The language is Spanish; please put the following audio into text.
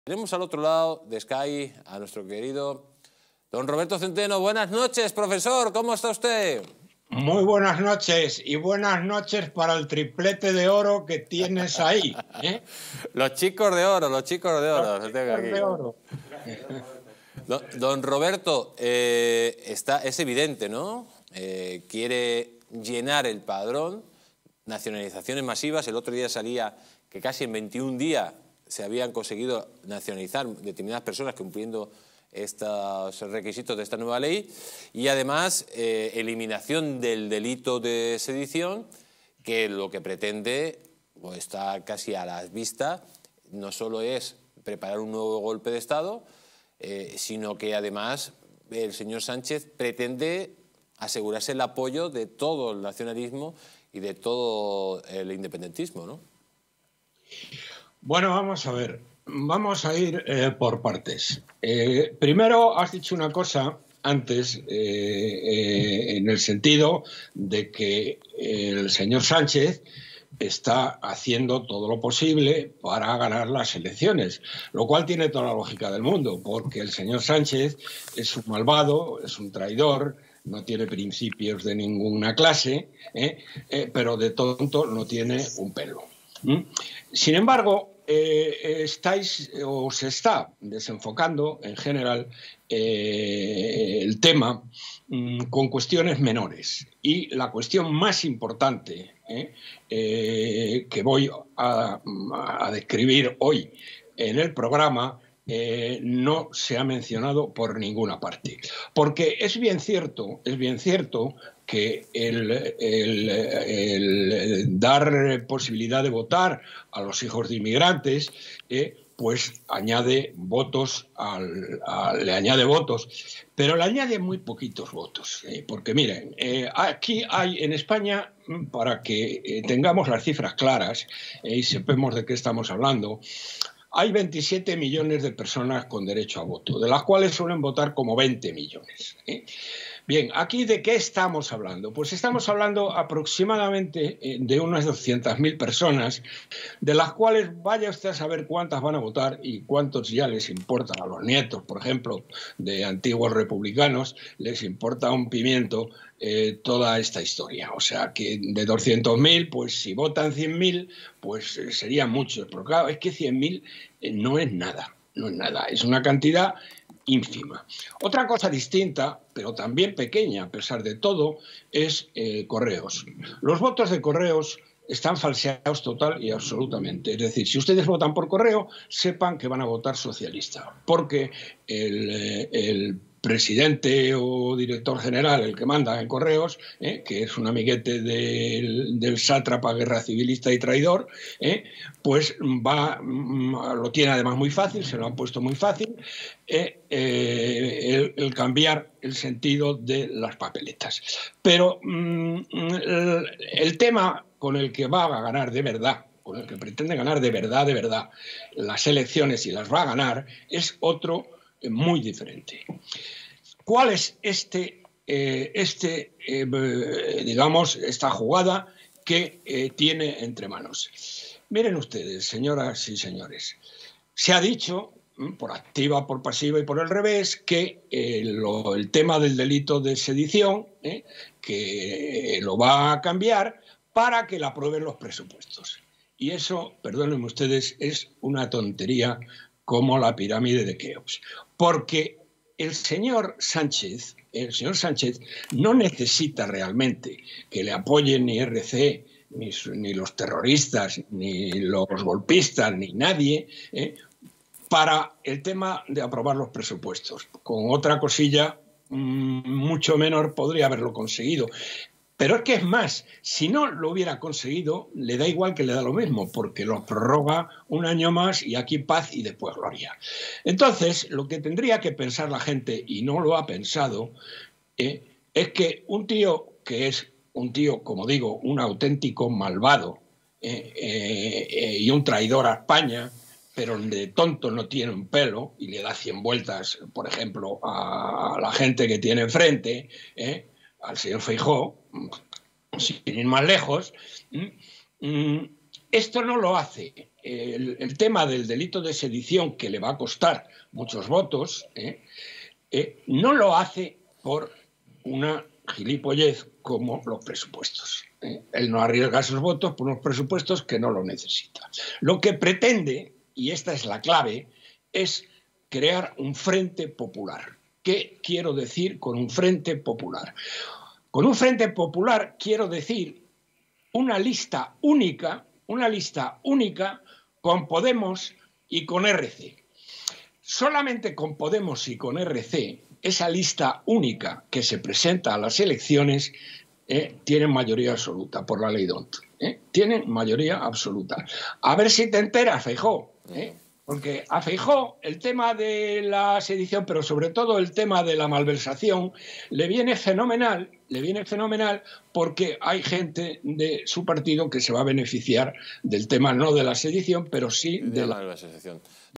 Tenemos al otro lado de Sky a nuestro querido don Roberto Centeno. Buenas noches, profesor, ¿cómo está usted? Muy buenas noches y buenas noches para el triplete de oro que tienes ahí, ¿eh? Los chicos de oro, los chicos de oro. Los chicos de oro. Don Roberto, es evidente, ¿no? Quiere llenar el padrón, nacionalizaciones masivas. El otro día salía que casi en 21 días se habían conseguido nacionalizar determinadas personas cumpliendo estos requisitos de esta nueva ley, y además eliminación del delito de sedición, que lo que pretende, pues está casi a la vista, no solo es preparar un nuevo golpe de Estado, sino que además el señor Sánchez pretende asegurarse el apoyo de todo el nacionalismo y de todo el independentismo, ¿no? Bueno, vamos a ver. Vamos a ir por partes. Primero, has dicho una cosa antes en el sentido de que el señor Sánchez está haciendo todo lo posible para ganar las elecciones, lo cual tiene toda la lógica del mundo, porque el señor Sánchez es un malvado, es un traidor, no tiene principios de ninguna clase, pero de tonto no tiene un pelo. Sin embargo, se está desenfocando en general el tema con cuestiones menores. Y la cuestión más importante que voy a describir hoy en el programa no se ha mencionado por ninguna parte. Porque es bien cierto que el dar posibilidad de votar a los hijos de inmigrantes pues añade votos, le añade votos, pero le añade muy poquitos votos, porque miren, aquí hay en España, para que tengamos las cifras claras y sepamos de qué estamos hablando, hay 27 millones de personas con derecho a voto, de las cuales suelen votar como 20 millones. Bien, ¿aquí de qué estamos hablando? Pues estamos hablando aproximadamente de unas 200.000 personas, de las cuales vaya usted a saber cuántas van a votar y cuántos ya les importan a los nietos, por ejemplo, de antiguos republicanos, les importa un pimiento toda esta historia. O sea, que de 200.000, pues si votan 100.000, pues serían muchos. Pero claro, es que 100.000 no es nada, no es nada, es una cantidad ínfima. Otra cosa distinta, pero también pequeña a pesar de todo, es Correos. Los votos de Correos están falseados total y absolutamente. Es decir, si ustedes votan por correo, sepan que van a votar socialista, porque el presidente o director general, el que manda en Correos, que es un amiguete del sátrapa guerra civilista y traidor, pues lo tiene además muy fácil, se lo han puesto muy fácil, el cambiar el sentido de las papeletas. Pero el tema con el que va a ganar de verdad, con el que pretende ganar de verdad las elecciones y las va a ganar, es otro muy diferente. ¿Cuál es digamos, esta jugada que tiene entre manos? Miren ustedes, señoras y señores, se ha dicho por activa, por pasiva y por el revés que el tema del delito de sedición, que lo va a cambiar para que la aprueben los presupuestos. Y eso, perdónenme ustedes, es una tontería como la pirámide de Keops. Porque el señor Sánchez no necesita realmente que le apoyen ni RC, ni los terroristas, ni los golpistas, ni nadie, para el tema de aprobar los presupuestos. Con otra cosilla mucho menor podría haberlo conseguido. Pero es que es más, si no lo hubiera conseguido, le da igual, que le da lo mismo, porque lo prorroga un año más y aquí paz y después gloria. Entonces, lo que tendría que pensar la gente, y no lo ha pensado, es que un tío que es un tío, como digo, un auténtico malvado y un traidor a España, pero de tonto no tiene un pelo y le da 100 vueltas, por ejemplo, a la gente que tiene enfrente, al señor Feijóo, sin ir más lejos, esto no lo hace el tema del delito de sedición, que le va a costar muchos votos, no lo hace por una gilipollez como los presupuestos. Él no arriesga esos votos por unos presupuestos que no lo necesita. Lo que pretende, y esta es la clave, es crear un frente popular. ¿Qué quiero decir con un frente popular? Con un frente popular quiero decir una lista única con Podemos y con RC. Solamente con Podemos y con RC, esa lista única que se presenta a las elecciones, tienen mayoría absoluta por la ley D'Hondt. Tienen mayoría absoluta. A ver si te enteras, Feijóo. Porque a Feijóo el tema de la sedición, pero sobre todo el tema de la malversación, le viene fenomenal porque hay gente de su partido que se va a beneficiar del tema no de la sedición, pero sí de la malversación.